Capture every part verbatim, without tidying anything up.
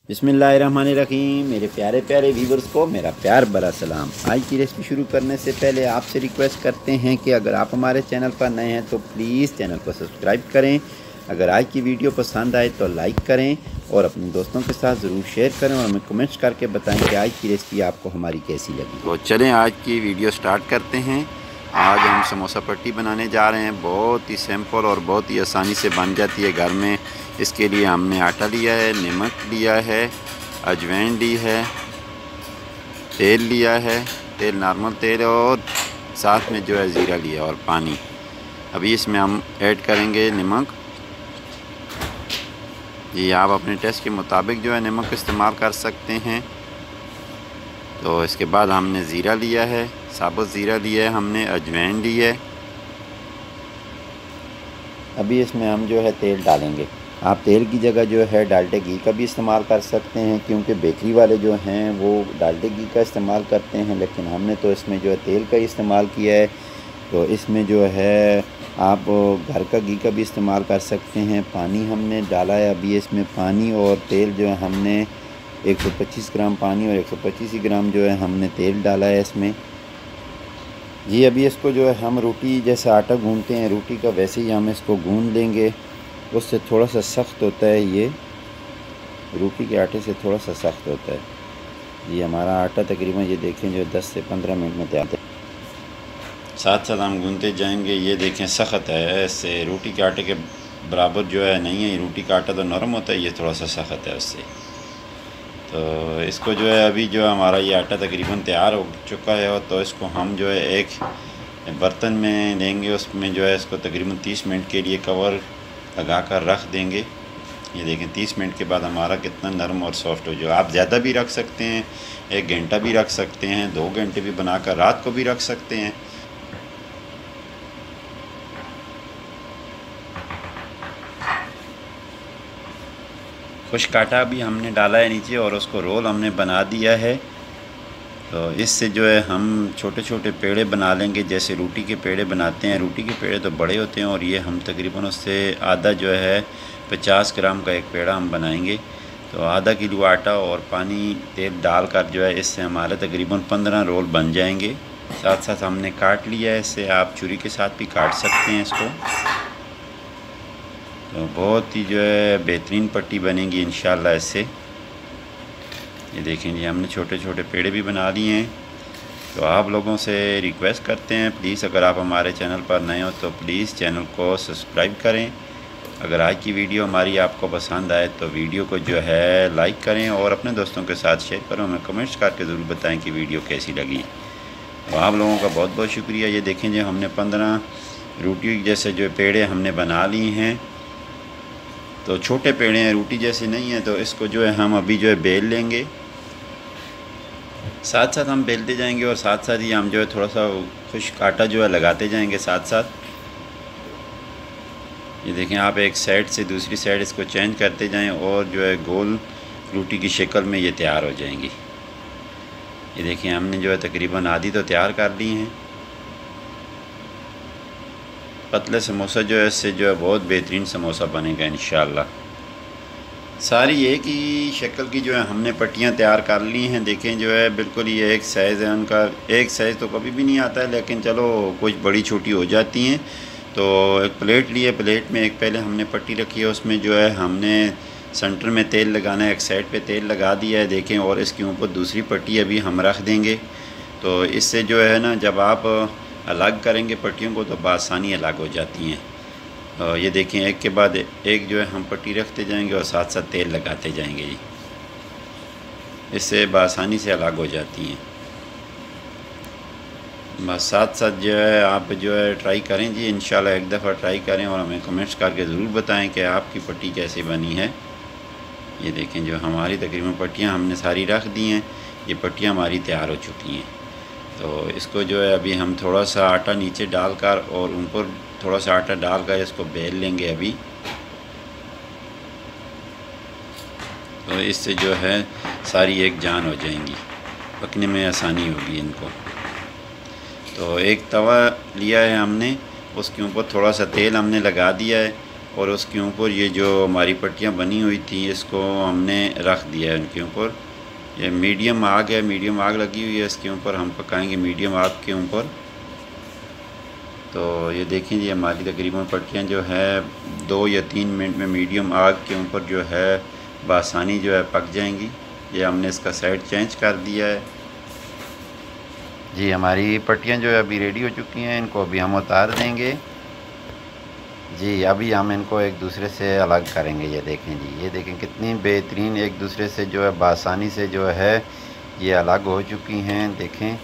बिस्मिल्लाहिर्रहमानिर्रहीम। मेरे प्यारे प्यारे व्यूवर्स को मेरा प्यार भरा सलाम। आज की रेसिपी शुरू करने से पहले आपसे रिक्वेस्ट करते हैं कि अगर आप हमारे चैनल पर नए हैं तो प्लीज़ चैनल को सब्सक्राइब करें। अगर आज की वीडियो पसंद आए तो लाइक करें और अपने दोस्तों के साथ ज़रूर शेयर करें और हमें कमेंट्स करके बताएं कि आज की रेसिपी आपको हमारी कैसी लगी। तो चलें आज की वीडियो स्टार्ट करते हैं। आज हम समोसा पट्टी बनाने जा रहे हैं। बहुत ही सिंपल और बहुत ही आसानी से बन जाती है घर में। इसके लिए हमने आटा लिया है, नमक लिया है, अजवाइन ली है, तेल लिया है, तेल नॉर्मल तेल, और साथ में जो है ज़ीरा लिया और पानी। अभी इसमें हम ऐड करेंगे नमक। जी आप अपने टेस्ट के मुताबिक जो है नमक इस्तेमाल कर सकते हैं। तो इसके बाद हमने ज़ीरा लिया है, साबुत ज़ीरा लिया है, हमने अजवाइन ली है। अभी इसमें हम जो है तेल डालेंगे। आप तेल की जगह जो है डालडे घी का भी इस्तेमाल कर सकते हैं, क्योंकि बेकरी वाले जो हैं वो डालडे घी का इस्तेमाल करते हैं, लेकिन हमने तो इसमें जो है तेल का इस्तेमाल किया है। तो इसमें जो है आप घर का घी का भी इस्तेमाल कर सकते हैं। पानी हमने डाला है। अभी इसमें पानी और तेल जो है हमने एक सौ पच्चीस ग्राम पानी और एक सौ पच्चीस ग्राम जो है हमने तेल डाला है इसमें। जी अभी इसको जो है हम रोटी जैसा आटा गूंदते हैं, रोटी का वैसे ही हम इसको गूंद लेंगे। उससे थोड़ा सा सख्त होता है, ये रोटी के आटे से थोड़ा सा सख्त होता है। ये हमारा आटा तकरीबन ये देखें जो दस से पंद्रह मिनट में तैयार है। साथ साथ हम गूंदते जाएंगे। ये देखें सख्त है, इससे रोटी के आटे के बराबर जो है नहीं है। रोटी का आटा तो नरम होता है, ये थोड़ा सा सख्त है उससे। तो इसको जो है अभी जो हमारा ये आटा तकरीबन तैयार हो चुका है, तो इसको हम जो है एक बर्तन में लेंगे। उसमें जो है इसको तकरीबन तीस मिनट के लिए कवर लगा कर रख देंगे। ये देखें तीस मिनट के बाद हमारा कितना नरम और सॉफ्ट हो जाएगा। आप ज़्यादा भी रख सकते हैं, एक घंटा भी रख सकते हैं, दो घंटे भी बनाकर रात को भी रख सकते हैं। खुश्क आटा भी हमने डाला है नीचे और उसको रोल हमने बना दिया है। तो इससे जो है हम छोटे छोटे पेड़े बना लेंगे, जैसे रोटी के पेड़े बनाते हैं। रोटी के पेड़े तो बड़े होते हैं और ये हम तकरीबन उससे आधा जो है पचास ग्राम का एक पेड़ा हम बनाएंगे। तो आधा किलो आटा और पानी तेल डालकर जो है इससे हमारे तकरीबन पंद्रह रोल बन जाएंगे। साथ साथ हमने काट लिया है, इससे आप छुरी के साथ भी काट सकते हैं इसको। तो बहुत ही जो है बेहतरीन पट्टी बनेगी इंशाल्लाह इससे। ये देखें जी हमने छोटे छोटे पेड़े भी बना लिए हैं। तो आप लोगों से रिक्वेस्ट करते हैं प्लीज़ अगर आप हमारे चैनल पर नए हो तो प्लीज़ चैनल को सब्सक्राइब करें। अगर आज की वीडियो हमारी आपको पसंद आए तो वीडियो को जो है लाइक करें और अपने दोस्तों के साथ शेयर करें। हमें कमेंट्स करके ज़रूर बताएं कि वीडियो कैसी लगी। तो आप लोगों का बहुत बहुत शुक्रिया। ये देखें जी हमने पंद्रह रोटी जैसे जो पेड़े हमने बना लिए हैं। तो छोटे पेड़े हैं, रोटी जैसे नहीं है। तो इसको जो है हम अभी जो है बेल लेंगे। साथ साथ हम बेलते जाएंगे और साथ साथ ही हम जो है थोड़ा सा खुश्क आटा जो है लगाते जाएंगे साथ साथ। ये देखें आप एक साइड से दूसरी साइड इसको चेंज करते जाएं और जो है गोल रोटी की शक्ल में ये तैयार हो जाएंगी। ये देखें हमने जो है तकरीबन आधी तो तैयार कर ली हैं। पतले समोसा जो है इससे जो है बहुत बेहतरीन समोसा बनेगा इंशाल्लाह। सारी एक ही शक्ल की जो है हमने पट्टियाँ तैयार कर ली हैं। देखें जो है बिल्कुल ये एक साइज़ है उनका। एक साइज़ तो कभी भी नहीं आता है, लेकिन चलो कुछ बड़ी छोटी हो जाती हैं। तो एक प्लेट लिए, प्लेट में एक पहले हमने पट्टी रखी है, उसमें जो है हमने सेंटर में तेल लगाना है। एक साइड पे तेल लगा दिया है देखें, और इसके ऊपर दूसरी पट्टी अभी हम रख देंगे। तो इससे जो है ना जब आप अलग करेंगे पट्टियों को तो बआसानी अलग हो जाती हैं। और ये देखें एक के बाद एक जो है हम पट्टी रखते जाएंगे और साथ साथ तेल लगाते जाएंगे जी। इससे बआसानी से अलग हो जाती हैं। बस साथ साथ जो है आप जो है ट्राई करें जी, इंशाल्लाह एक दफ़ा ट्राई करें और हमें कमेंट्स करके ज़रूर बताएं कि आपकी पट्टी कैसे बनी है। ये देखें जो हमारी तकरीबन पट्टियाँ हमने सारी रख दी हैं। ये पट्टियाँ हमारी तैयार हो चुकी हैं। तो इसको जो है अभी हम थोड़ा सा आटा नीचे डालकर और ऊपर थोड़ा सा आटा डालकर इसको बेल लेंगे अभी। तो इससे जो है सारी एक जान हो जाएंगी, पकने में आसानी होगी इनको। तो एक तवा लिया है हमने, उसके ऊपर थोड़ा सा तेल हमने लगा दिया है और उसके ऊपर ये जो हमारी पट्टियाँ बनी हुई थी इसको हमने रख दिया है उनके ऊपर। ये मीडियम आग है, मीडियम आग लगी हुई है, इसके ऊपर हम पकाएंगे मीडियम आग के ऊपर। तो ये देखें जी हमारी तकरीबन पट्टियाँ जो है दो या तीन मिनट में मीडियम आग के ऊपर जो है बआसानी जो है पक जाएंगी। ये हमने इसका साइड चेंज कर दिया है जी। हमारी पट्टियाँ जो है अभी रेडी हो चुकी हैं, इनको अभी हम उतार देंगे जी। अभी हम इनको एक दूसरे से अलग करेंगे। ये देखें जी, ये देखें कितनी बेहतरीन एक दूसरे से जो है बआसानी से जो है ये अलग हो चुकी हैं। देखें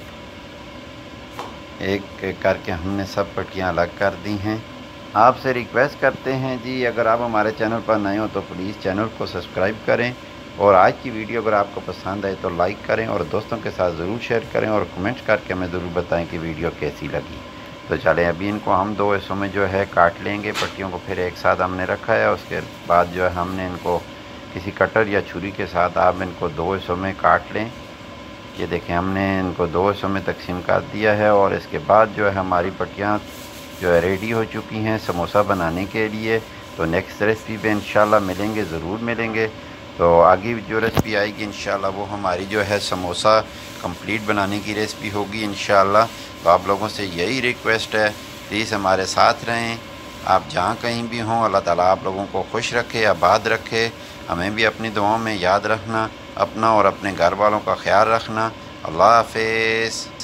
एक एक करके हमने सब पट्टियाँ अलग कर दी हैं। आपसे रिक्वेस्ट करते हैं जी, अगर आप हमारे चैनल पर नए हो तो प्लीज़ चैनल को सब्सक्राइब करें, और आज की वीडियो अगर आपको पसंद आए तो लाइक करें और दोस्तों के साथ ज़रूर शेयर करें और कमेंट करके हमें ज़रूर बताएं कि वीडियो कैसी लगी। तो चलें अभी इनको हम दो हिस्सों में जो है काट लेंगे। पट्टियों को फिर एक साथ हमने रखा है, उसके बाद जो है हमने इनको किसी कटर या छुरी के साथ आप इनको दो हिस्सों में काट लें। ये देखें हमने इनको दो हिस्सों में तकसीम कर दिया है, और इसके बाद जो है हमारी पट्टियाँ जो है रेडी हो चुकी हैं समोसा बनाने के लिए। तो नेक्स्ट रेसिपी पे इंशाल्लाह मिलेंगे, ज़रूर मिलेंगे। तो आगे जो रेसिपी आएगी इंशाल्लाह वो हमारी जो है समोसा कंप्लीट बनाने की रेसिपी होगी इंशाल्लाह। तो आप लोगों से यही रिक्वेस्ट है, प्लीज़ हमारे साथ रहें। आप जहाँ कहीं भी हों, अल्लाह ताला आप लोगों को खुश रखे, आबाद रखे। हमें भी अपनी दुआओं में याद रखना, अपना और अपने घर वालों का ख्याल रखना। अल्लाह हाफ़िज़।